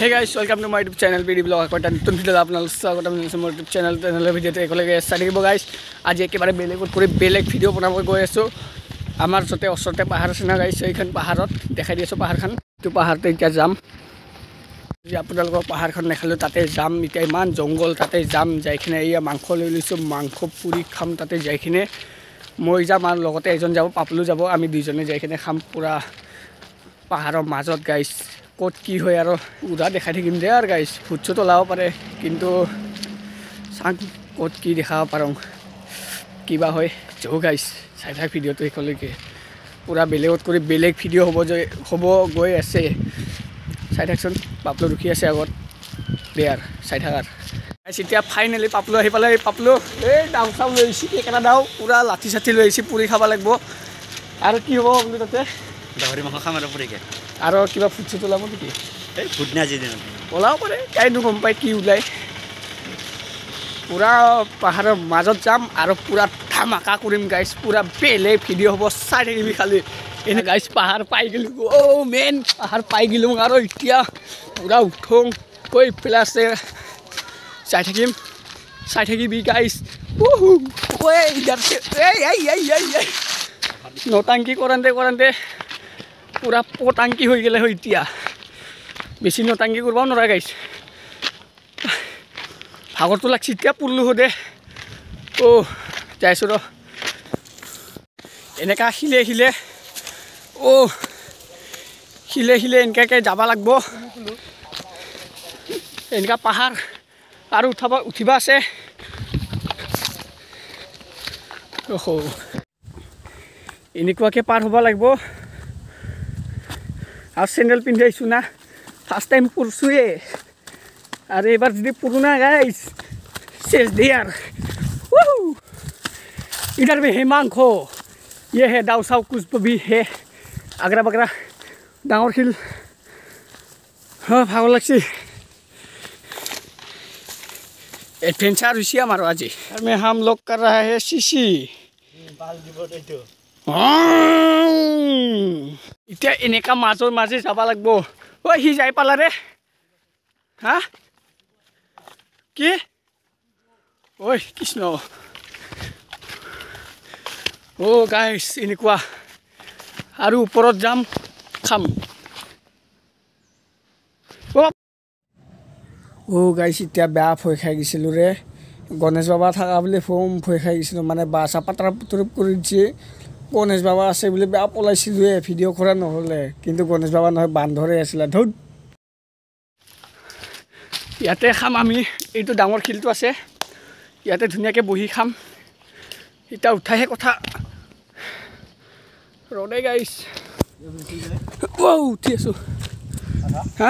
Hey guys, welcome to my YouTube channel PD Vlog. Aku nonton video apnal स्वागतम মোৰ YouTube channel ভিডিঅ'টো একেলগে চাই থাকিব গাইস। আজি একেবাৰে বেলেগত কৰি বেলেগ ভিডিঅ' বনাব গৈ আছো। আমাৰ যতে ওচৰতে পাহাৰ আছে না গাইস, এইখন পাহাৰত দেখাই দিছো পাহাৰখন। তো পাহাৰতে এতিয়া যাম। যে আপোনালোকক পাহাৰখন দেখালো তাতে যাম। এতিয়া ইমান জংগল তাতে যাম, যাইকিনে এই মাংস লৈ লৈছো, মাংস পুৰি খাম তাতে যাইকিনে। মই যাম আৰু লগতে এজন যাব, পাপলু যাব, আমি দুইজনে যাইকিনে খাম পুৰা পাহাৰৰ মাজত গাইস। ক'ত কি হয় আৰু উদা দেখাই থাকিম দে আৰু গাইস। ফুটছটো ওলাব পাৰে কিন্তু চাং ক'ত কি দেখাব পাৰোঁ কিবা হয় যৌ গাইস। চাই থাক ভিডিঅ'টো একেলগে, পুৰা বেলেগত কৰি বেলেগ ভিডিঅ' হ'ব গৈ আছে। চাই থাকচোন, পাপলু ৰখি আছে আগত দে আৰু চাই থাক আৰু গাইস। এতিয়া ফাইনেলি পাপলু আহি পালে। পাপলু এই দাও চাও লৈ আহিছে, কেইটা দাও পুৰা লাঠি চাঠি লৈ আহিছে, পুৰি খাব লাগিব। আৰু কি হ'ব বোলো তাতে গাহৰি মাংস খাম আৰু পুৰিকে। আৰু কিবা ফুটছট ওলাব নেকি? এই ফুট না আজি দিন ওলাব পাৰে, কাইনো গম পাই কি ওলাই। পুৰা পাহাৰৰ মাজত যাম আৰু পুৰা ধামাকা কৰিম গাইছ। পুৰা বেলেগ ভিডিঅ' হ'ব, চাই থাকিবি খালি। এনে গাইছ পাহাৰ পাই গ'লো, মেইন পাহাৰ পাই গ'লো আৰু এতিয়া পুৰা উঠোং কৈ পেলাই আছে। চাই থাকিবি গাইছ। নটাংকি কৰান্তে পুৰা পটাংকি হৈ গ'লে হয় এতিয়া। বেছি নটাংকি কৰিবও নোৱাৰা গাইছ। ভাগৰটো লাগছি এতিয়া পুৰলো দে। যাইছোঁ ৰ এনেকা শিলে শিলে এনেকাকে যাব লাগিব। এনেকা পাহাৰ আৰু উঠিবা আছে। এনেকুৱাকে পাৰ হ'ব লাগিব। আৰু চেণ্ডেল পিন্ধি আহিছোঁ না, ফাৰ্ষ্ট টাইম পৰছোঁৱে। আৰু এইবাৰ যদি পুৰণা গাইছ চেচ দে আৰু इधर भी है मांग हो, ये है दाव साव कुछ भी है आगरा बगरा डांगर खिल। हाँ भाग लगसी एडवेंचर हुई हमारा आज में हम लोग कर रहा है सीसी। इतना एनेका माजर माजे जाबा लागब। हि जाय पाला रे हा कि ओइ कृष्ण। गाइस এনেকুৱা আৰু ওপৰত যাম খাম। গাইছ এতিয়া বেয়া ভয় খাই গৈছিলোঁ ৰে। গণেশ বাবা থকা বুলি ভয় খাই গৈছিলোঁ, মানে বা চাপাতাৰা পুতৰপ কৰি দিছে। গণেশ বাবা আছে বুলি বেয়া পলাইছিলোঁ, ভিডিঅ' কৰা নহ'লে। কিন্তু গণেশ বাবা নহয়, বান্ধৰে আছিলে। ধৌত ইয়াতে খাম আমি। এইটো ডাঙৰ শিলটো আছে, ইয়াতে ধুনীয়াকৈ বহি খাম। এতিয়া উঠাইহে কথা ৰ'দে গাইছ। উঠি আছোঁ হা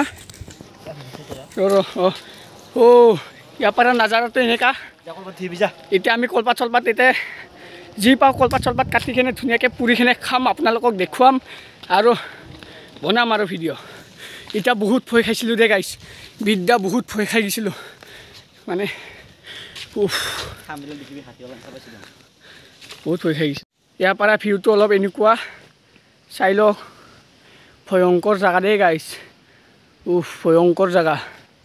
ইয়াৰ পৰা নাজাৰাটো এনেকা। এতিয়া আমি কলপাত চলপাত এতিয়া যি পাওঁ কলপাত চলপাত কাটি কিনে ধুনীয়াকৈ পুৰি কিনে খাম, আপোনালোকক দেখুৱাম আৰু বনাম আৰু ভিডিঅ'। এতিয়া বহুত ভয় খাইছিলোঁ দে গাইছ, বিদ্যা বহুত ভয় খাই গৈছিলোঁ মানে। বহুত ভয় খাই গৈছে। ইয়াৰ পৰা ভিউটো অলপ এনেকুৱা চাই লওক, ভয়ংকৰ জেগা দেই গাইছ। ভয়ংকৰ জেগা।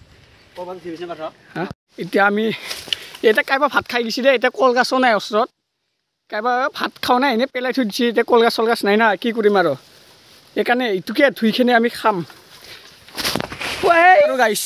এতিয়া আমি এতিয়া কাইবা ভাত খাই গৈছে দেই। এতিয়া কলগছো নাই ওচৰত, কাইবা ভাত খাওঁ নাই, এনেই পেলাই থৈ দিছে। এতিয়া কলগছ চলগছ নাই না, কি কৰিম আৰু সেইকাৰণে এইটোকে ধুই কিনে আমি খাম আৰু গাইছ।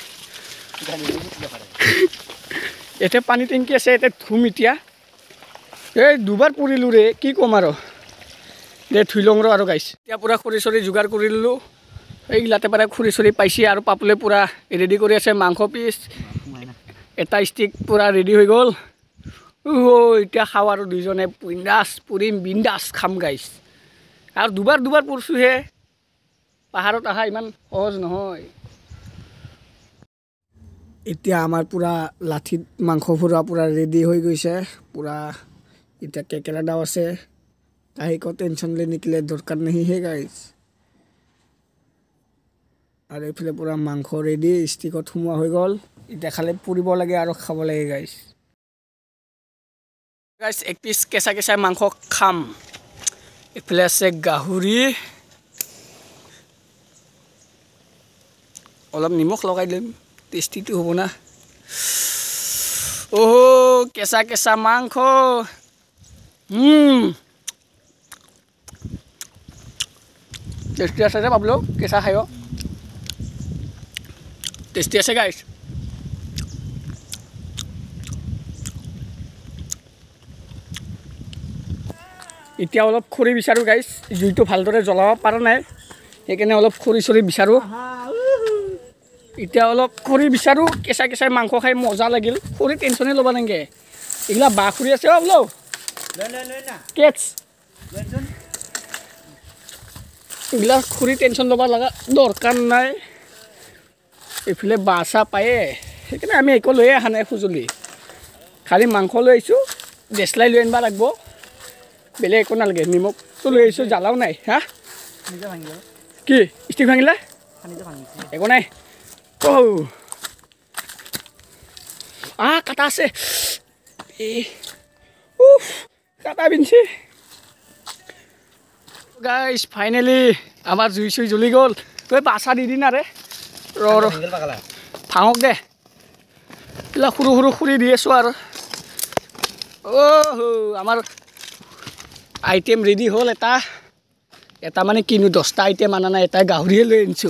এতিয়া পানী টেংকি আছে, এতিয়া ধুম। এতিয়া এই দুবাৰ পৰিলোঁ ৰে, কি ক'ম আৰু দে ধুই লওঁ ৰ আৰু গাইছ। এতিয়া পূৰা খৰি চৰি যোগাৰ কৰি ল'লোঁ। এইগিলাতে পৰা খৰি চৰি পাইছে আৰু পাপলে পূৰা ৰেডি কৰি আছে। মাংস পিচ এটা ষ্টিক পূৰা ৰেডি হৈ গ'ল। এতিয়া খাওঁ আৰু দুইজনে বিন্দাছ পুৰিম, বিন্দাছ খাম গাইছ। আৰু দুবাৰ পৰিছোঁহে, পাহাৰত অহা ইমান সহজ নহয়। এতিয়া আমাৰ পূৰা লাঠিত মাংস ফুৰা পূৰা ৰেডি হৈ গৈছে পূৰা। এতিয়া কেকেৰা দাও আছে, কাহি কো টেনশ্যন লৈ নিকলে দৰকাৰ नहीं है গাইছ। আৰু এইফালে পূৰা মাংস ৰেডি, ষ্টিকত সোমোৱা হৈ গ'ল। এতিয়া খালি পুৰিব লাগে আৰু খাব লাগে গাইছ। এক পিচ কেঁচা মাংস খাম। এইফালে আছে গাহৰি, অলপ নিমখ লগাই দিম টেষ্টিটো হ'ব না অ' কেঁচা কেঁচা মাংস টেষ্টি আছে যে পাবলো কেঁচা খাই টেষ্টি আছে গাইছ এতিয়া অলপ খৰি বিচাৰোঁ গাইছ জুইটো ভালদৰে জ্বলাব পৰা নাই সেইকাৰণে অলপ খৰি চৰি বিচাৰোঁ এতিয়া অলপ খৰি বিচাৰোঁ কেঁচা কেঁচাই মাংস খাই মজা লাগিল খৰি টেনশ্যনে ল'ব নালাগে এইগিলা বাঁহ খৰি আছে বোলো কেটছ এইগিলা খৰি টেনশ্যন ল'ব লগা দৰকাৰ নাই এইফালে বাঁহ চাহ পায়ে সেইকাৰণে আমি একো লৈয়ে অহা নাই সঁজুলি খালি মাংস লৈ আহিছোঁ দেচলাই লৈ আনিব লাগিব বেলেগ একো নালাগে নিমখটো লৈ আহিছোঁ জ্বালাও নাই হা কি ষ্টিক ভাঙিলে একো নাই কাটা আছে কাটা পিন্ধছে গাইছ ফাইনেলি আমাৰ জুই চুই জ্বলি গ'ল তই বাচা দি দিন আৰে ৰ ভাঙক দে এইবিলাক সৰু সৰু খুৰি দি আছোঁ আৰু আমাৰ আইটেম ৰেডি হ'ল এটা মানে কিনো 10টা আইটেম আনা নাই এটা গাহৰিয়ে লৈ আনিছোঁ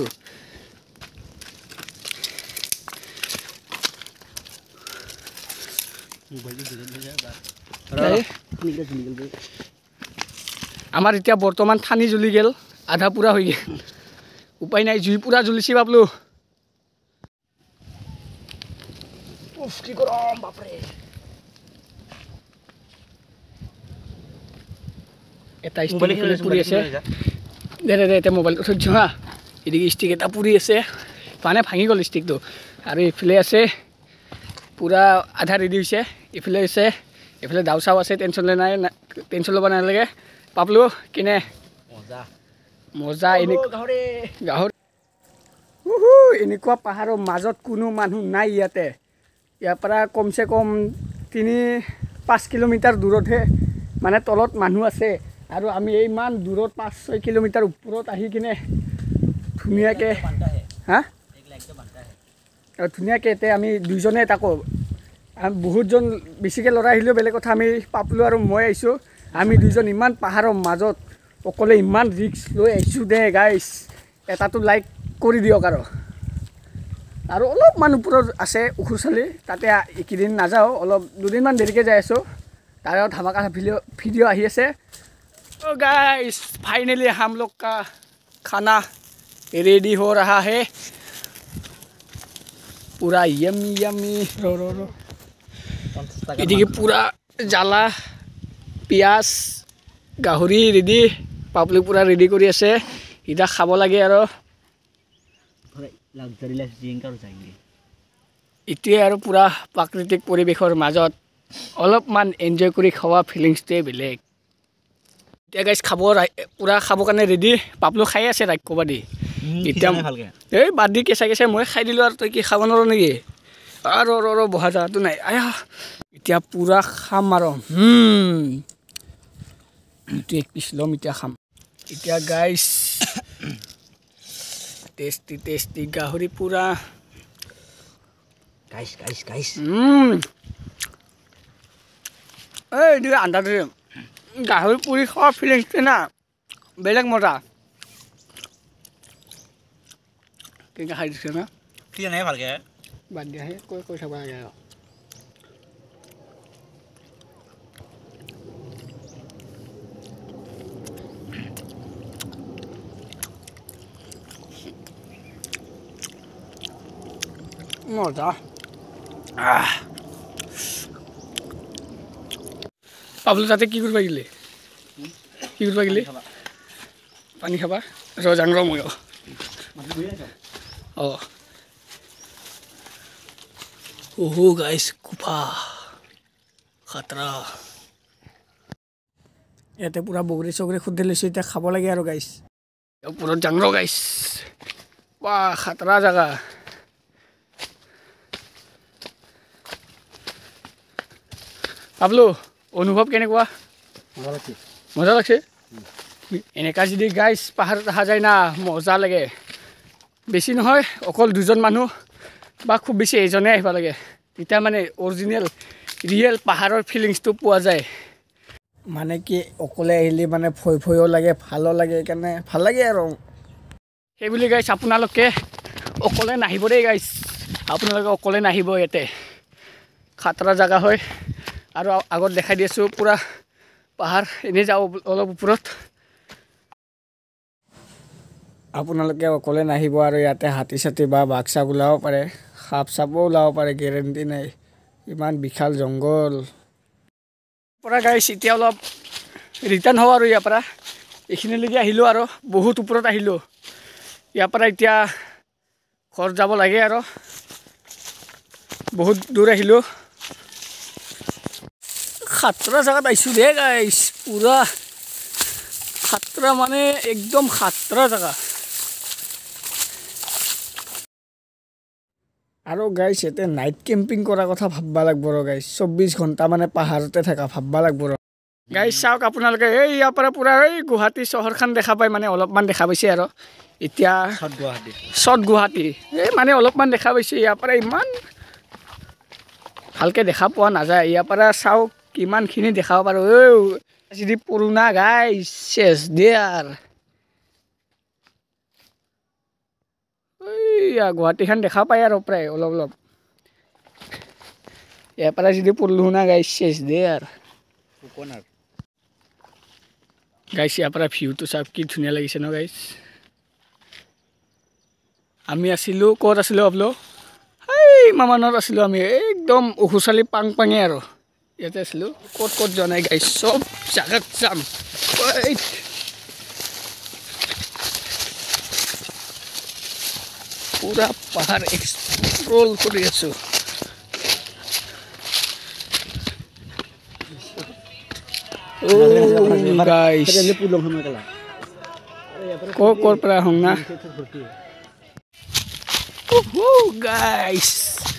আমাৰ এতিয়া বৰ্তমান ঠানি জ্বলি গ'ল আধা পুৰা হৈ গ'ল উপায় নাই জুই পুৰা জ্বলিছে বাবলো কি গৰম বাপৰে এটা ষ্টিক পুৰি আছে দে এতিয়া মোবাইলটো থৈছোঁ হা এদিকে ষ্টিক এটা পুৰি আছে মানে ভাঙি গ'ল ষ্টিকটো আৰু এইফালে আছে পুৰা আধা ৰেডি হৈছে এইফালে হৈছে এইফালে দাও চাও আছে টেনশ্যন ল'ব নালাগে পাবলো কিনে মজা গাহৰি এনেকুৱা পাহাৰৰ মাজত কোনো মানুহ নাই ইয়াৰ পৰা কমচে কম 3-5 কিলোমিটাৰ দূৰতহে মানে তলত মানুহ আছে আৰু আমি ইমান দূৰত 5-6 কিলোমিটাৰ ওপৰত আহি কিনে ধুনীয়াকৈ হা ধুনীয়াকৈ এতিয়া আমি দুইজনে তাকো বহুতজন বেছিকৈ ল'ৰা আহিলেও বেলেগ কথা আমি পাপলো আৰু মই আহিছোঁ আমি দুইজন ইমান পাহাৰৰ মাজত অকলে ইমান ৰিক্স লৈ আহিছোঁ দে গাইছ এটাতো লাইক কৰি দিয়ক আৰু অলপমান ওপৰত আছে উখুৰচালি তাতে এইকেইদিন নাযাওঁ অলপ দুদিনমান দেৰিকৈ যাই আছোঁ তাৰে ধামাকা ভিডিঅ' আহি আছে গাইছ ফাইনেলি हम लोग का खाना रेडी हो रहा है पूरा यमी यमी रो এদিকে পুরা জ্বালা পিঁয়াজ গাহৰি ৰেডি পাবলি পুৰা ৰেডি কৰি আছে এতিয়া খাব লাগে আৰু এতিয়া আৰু পুৰা প্ৰাকৃতিক পৰিৱেশৰ মাজত অলপমান এনজয় কৰি খোৱা ফিলিংছটোৱে বেলেগ এতিয়া গাইছ পুৰা খাবৰ কাৰণে ৰেডি পাবলো খাই আছে ৰাইক ক'বা দি এতিয়া এই বাদ দি কেঁচা কেঁচাই মই খাই দিলোঁ আৰু তই কি খাব নোৱাৰো নেকি ৰ বহা জেগাটো নাই এতিয়া পুৰা খাম আৰু এক পিচ ল'ম এতিয়া খাম এতিয়া গাইছ টেষ্টি গাহৰি পুৰা গাইছ এই আন্দাজ গাহৰি পুৰি খোৱা ফিলিংছটো না বেলেগ মজা কেনেকৈ খাই দিছে না ভালকৈ বাদ দিয়াহে কৈ চাব লাগে আৰু মজা পাবলো তাতে কি কৰিব গিলে পানী খাবা যাং ৰ মই ओहो गाइस गुफा खतरा ইয়াতে পুৰা বগৰী চগৰী খুদি লৈছোঁ এতিয়া খাব লাগে আৰু গাইছ ওপৰত যাং ৰ গাইছ বাহ খাতৰা জাগা পাবলো অনুভৱ কেনেকুৱা মজা লাগছে এনেকা যদি গাইছ পাহাৰত অহা যায় না মজা লাগে বেছি নহয় অকল দুজন মানুহ বা খুব বেছি এজনে আহিব লাগে তেতিয়া মানে অৰিজিনেল ৰিয়েল পাহাৰৰ ফিলিংছটো পোৱা যায় মানে কি অকলে আহিলে মানে ভয়ো লাগে ভালো লাগে সেইকাৰণে ভাল লাগে আৰু সেইবুলি গাইছ আপোনালোকে অকলে নাহিব দেই গাইছ আপোনালোকে অকলে নাহিব ইয়াতে খাতৰা জেগা হয় আৰু আগত দেখাই দি আছোঁ পূৰা পাহাৰ এনেই যাওঁ অলপ ওপৰত আপোনালোকে অকলে নাহিব আৰু ইয়াতে হাতী চাতী বা বাঘ চাঘ ওলাব পাৰে সাপ চাপো ওলাব পাৰে গেৰেণ্টি নাই ইমান বিশাল জংঘল পৰা গাইছ এতিয়া অলপ ৰিটাৰ্ণ হওঁ আৰু ইয়াৰ পৰা এইখিনিলৈকে আহিলোঁ আৰু বহুত ওপৰত আহিলোঁ ইয়াৰ পৰা এতিয়া ঘৰ যাব লাগে আৰু বহুত দূৰ আহিলোঁ খাতৰা জেগাত আহিছোঁ দেই গাইছ পূৰা খাতৰা মানে একদম খাতৰা জেগা আৰু গাইছ ইয়াতে নাইট কেম্পিং কৰাৰ কথা ভাববা লাগব ৰ গাইছ 24 ঘণ্টা মানে পাহাৰতে থকা ভাববা লাগব ৰ গাইছ চাওক আপোনালোকে এই ইয়াৰ পৰা পূৰা এই গুৱাহাটী চহৰখন দেখা পায় মানে অলপমান দেখা পাইছে আৰু এতিয়া চট গুৱাহাটী এই মানে অলপমান দেখা পাইছে ইয়াৰ পৰা ইমান ভালকৈ দেখা পোৱা নাযায় ইয়াৰ পৰা চাওক কিমানখিনি দেখাব পাৰোঁ যদি পুৰণা গাইছ চেছ দিয়াৰ এইয়া গুৱাহাটীখন দেখা পায় আৰু প্ৰায় অলপ অলপ ইয়াৰ পৰা যদি পুৰণা গাইছ চেছ দিয়াৰ গাইছ ইয়াৰ পৰা ভিউটো চাওক কি ধুনীয়া লাগিছে ন গাইছ আমি আছিলোঁ ক'ত আছিলোঁ আপলো এই মামানত আছিলোঁ আমি একদম উখুচালি পাং পাঙে আৰু ইয়াতে আছিলোঁ ক'ত ক'ত যোৱা নাই গাইছ চব জাগাত যাম পূৰা পাহাৰ এক্সপ্ল'ৰ কৰি আছোঁ গাইছ ক'ৰ পৰা আহোঁ না গাইছ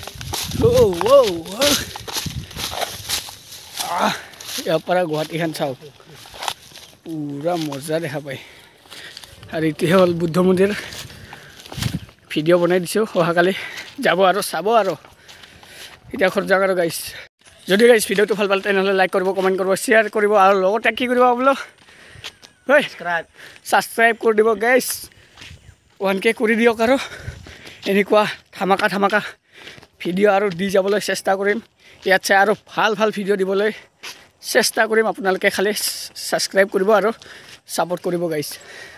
ইয়াৰ পৰা গুৱাহাটীখন চাওক পূৰা মজা দেখা পায় আৰু এইটোহে হ'ল বুদ্ধ মন্দিৰ ভিডিঅ' বনাই দিছোঁ অহাকালি যাব আৰু চাব আৰু এতিয়া ঘৰত যাওক আৰু গাইছ যদি গাইছ ভিডিঅ'টো ভাল পালে তেনেহ'লে লাইক কৰিব কমেণ্ট কৰিব শ্বেয়াৰ কৰিব আৰু লগতে কি কৰিব বোলো ছাবস্ক্ৰাইব কৰি দিব গাইছ 1K কৰি দিয়ক আৰু এনেকুৱা ধামাকা ভিডিঅ' আৰু দি যাবলৈ চেষ্টা কৰিম ইয়াত চাই আৰু ভাল ভাল ভিডিঅ' দিবলৈ চেষ্টা কৰিম আপোনালোকে খালি ছাবস্ক্ৰাইব কৰিব আৰু ছাপোৰ্ট কৰিব গাইছ